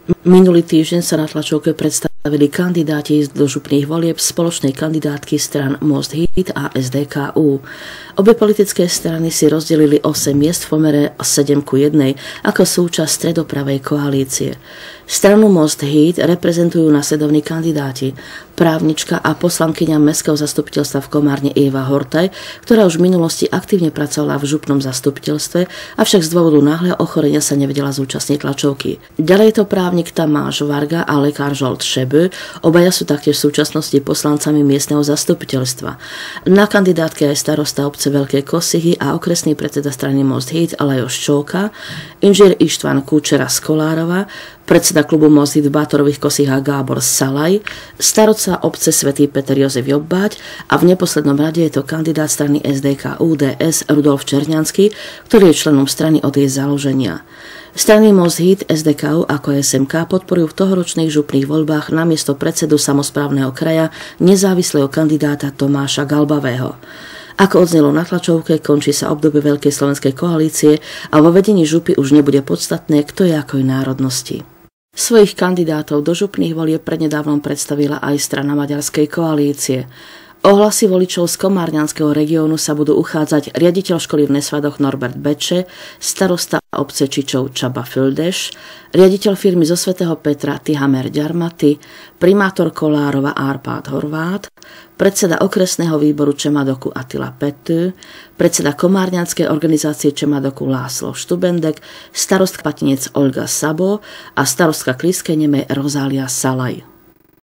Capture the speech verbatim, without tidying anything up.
Minulý týždeň sa na tlačovke predstavili kandidáti do župných volieb spoločnej kandidátky strán Most Híd a es dé ká ú. Obe politické strany si rozdelili osem miest v pomere sedem ku jednej ako súčasť stredopravej koalície. Stranu Most Híd reprezentujú nasledovní kandidáti: právnička a poslankyňa mestského zastupiteľstva v Komárne Eva Hortaj, ktorá už v minulosti aktívne pracovala v župnom zastupiteľstve, avšak z dôvodu náhleho ochorenia sa nevedela zúčastniť tlačovky. Ďalej je to právnik Tamáš Varga a lekár Žolt Šebö, obaja sú taktiež v súčasnosti poslancami miestneho zastupiteľstva. Na kandidátke aj starosta obce Veľké Kosihy a okresný predseda strany Most Híd Lajos Čóka, inžinier Ištván Kučera z Kolárova, predseda klubu Most Híd v Bátorových Kosihách Gábor Salaj, starotca obce Svätý Peter Jozef Jobbáť a v neposlednom rade je to kandidát strany es dé ká ú dé es Rudolf Černiansky, ktorý je členom strany od jej založenia. Strany Most Híd, es dé ká ú ako es em ká podporujú v tohoročných župných voľbách namiesto predsedu samosprávneho kraja nezávislého kandidáta Tomáša Galbavého. Ako odznelo na tlačovke, končí sa obdobie Veľkej slovenskej koalície a vo vedení župy už nebude podstatné, kto je akoj národnosti. Svojich kandidátov do župných volieb prednedávnom predstavila aj strana Maďarskej koalície. O hlasy voličov z komárňanského regiónu sa budú uchádzať riaditeľ školy v Nesvadoch Norbert Beče, starosta obce Čičov Csaba Földeš, riaditeľ firmy zo Svätého Petra Tihamer Ďarmaty, primátor Kolárova Árpád Horvát, predseda okresného výboru Čemadoku Attila Pető, predseda komárňanskej organizácie Čemadoku László Štubendek, starostka Patinec Olga Sabo a starostka Klískej Nemej Rozália Salaj.